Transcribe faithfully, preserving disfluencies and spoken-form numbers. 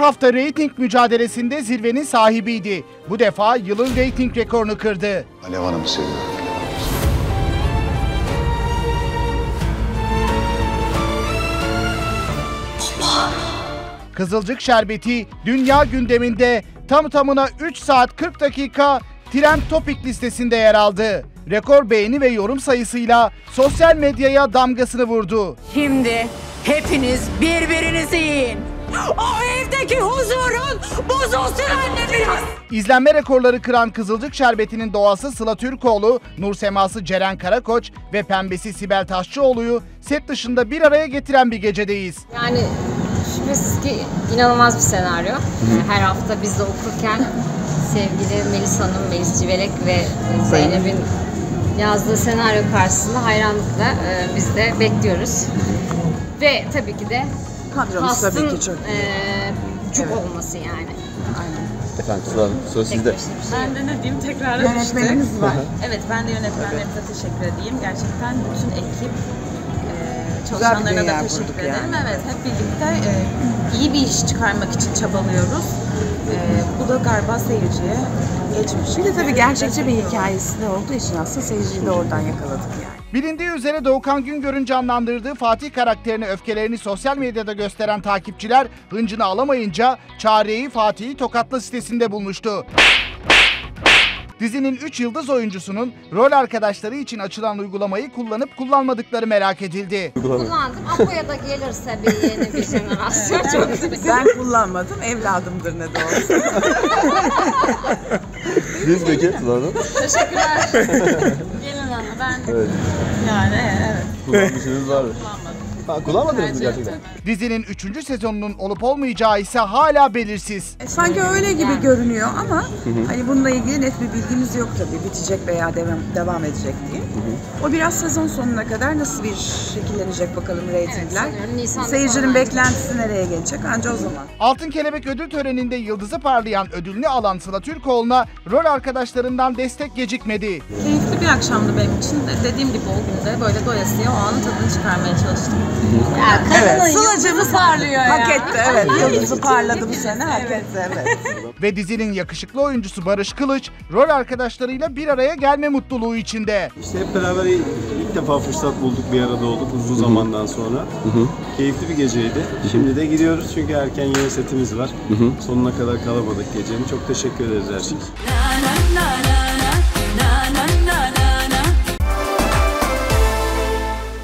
hafta reyting mücadelesinde zirvenin sahibiydi. Bu defa yılın reyting rekorunu kırdı. Alev Hanım'ı seviyorum. Kızılcık Şerbeti dünya gündeminde tam tamına üç saat kırk dakika Trend Topic listesinde yer aldı. Rekor beğeni ve yorum sayısıyla sosyal medyaya damgasını vurdu. Şimdi hepiniz birbirinizi yiyin. O evdeki huzurun bozulsun anneniz. İzlenme rekorları kıran Kızılcık Şerbeti'nin doğası Sıla Türkoğlu, nur seması Ceren Karakoç ve pembesi Sibel Taşçıoğlu'yu set dışında bir araya getiren bir gecedeyiz. Yani şüphesiz ki inanılmaz bir senaryo. Her hafta biz de okurken sevgili Melis Hanım, Melis Civelek ve Zeynep'in yazdığı senaryo karşısında hayranlıkla e, biz de bekliyoruz. Ve tabii ki de kadromuz tabii ki çok iyi. E, çok evet. olması yani. Aynen. Efendim Sıla Hanım, söz sizde. Ben de ne diyeyim, tekrar yönetmenimiz var. Evet, ben de yönetmenlerimize teşekkür edeyim. Gerçekten bütün ekip, e, çalışanlarına da teşekkür ederim. Yani. Evet, hep birlikte e, iyi bir iş çıkarmak için çabalıyoruz. E, bu da galiba seyirciye geçmiş. Bir de tabii gerçekçi bir hikayesi de olduğu için aslında seyirciyi de oradan yakaladık yani. Bilindiği üzere Doğukan Güngör'ün canlandırdığı Fatih karakterini öfkelerini sosyal medyada gösteren takipçiler hıncını alamayınca çareyi Fatih'i Tokatla sitesinde bulmuştu. Dizinin üç yıldız oyuncusunun rol arkadaşları için açılan uygulamayı kullanıp kullanmadıkları merak edildi. Kullandım. Apo'ya da gelirse bir yeni bir jenerasyon çok güzel. Ben kullanmadım, evladımdır ne de olsa. Biz peki Sıla Hanım? Teşekkürler. Gelin hanım, ben Evet. yani evet. Kullanmışsınız var mı? Kullanmadım. Ha, kullanmadınız mı gerçekten? Dizinin üçüncü sezonunun olup olmayacağı ise hala belirsiz. E, sanki öyle gibi görünüyor ama hani bununla ilgili net bir bilgimiz yok tabii. Bitecek veya devam, devam edecek diye. O biraz sezon sonuna kadar nasıl bir şekillenecek bakalım reytingler. Evet, seyircinin beklentisi nereye gelecek anca o zaman. Altın Kelebek ödül töreninde yıldızı parlayan ödülünü alan Sıla Türkoğlu'na rol arkadaşlarından destek gecikmedi. Keyifli bir akşamdı benim için. Dediğim gibi o günde böyle doyasıya o anın tadını çıkarmaya çalıştım. Ya kadının Evet. yıldızı parlıyor ya. Hak etti evet. Yıldızı parladı bu sene hak etti evet. Ve dizinin yakışıklı oyuncusu Barış Kılıç rol arkadaşlarıyla bir araya gelme mutluluğu içinde. İşte hep beraber ilk defa fırsat bulduk, bir arada olduk uzun zamandan sonra. Hı hı. Keyifli bir geceydi. Şimdi de gidiyoruz çünkü erken yeni setimiz var. Hı hı. Sonuna kadar kalabalık gecenin. Çok teşekkür ederiz her şey için.